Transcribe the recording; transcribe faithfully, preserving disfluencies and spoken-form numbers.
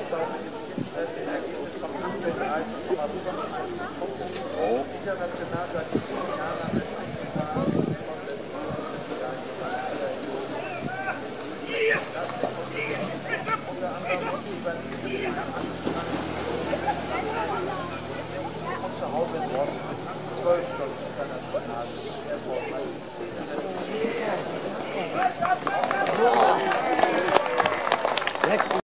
Oh. International seit vielen Jahren als Einzelfahrer das unter anderem über diese von zu Hause in Rostock zwölf